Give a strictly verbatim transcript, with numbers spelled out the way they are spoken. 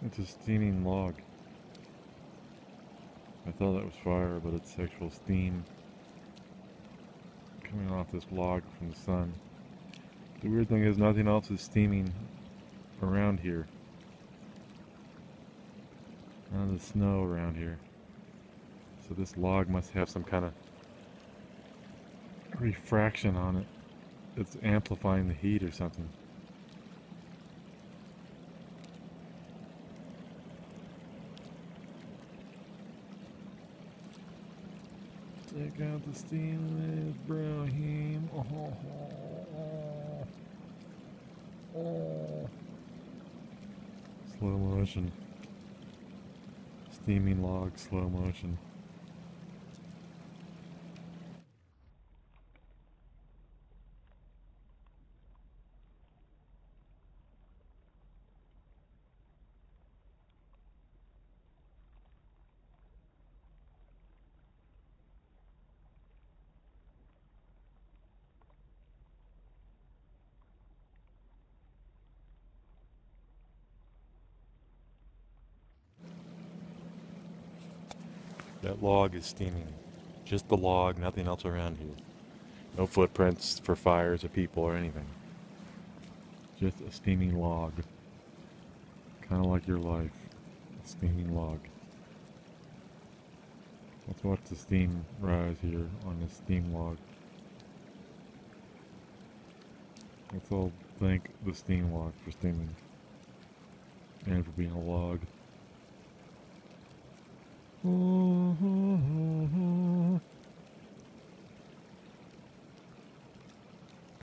It's a steaming log. I thought that was fire, but it's actual steam coming off this log from the sun. The weird thing is nothing else is steaming around here. None of the snow around here. So this log must have some kind of refraction on it. It's amplifying the heat or something. Take out the steam with Brahim. Oh, oh, oh, oh. Slow motion. Steaming log, slow motion. That log is steaming. Just the log, nothing else around here. No footprints for fires or people or anything. Just a steaming log. Kind of like your life. A steaming log. Let's watch the steam rise here on this steam log. Let's all thank the steam log for steaming. And for being a log. Oh, oh, oh.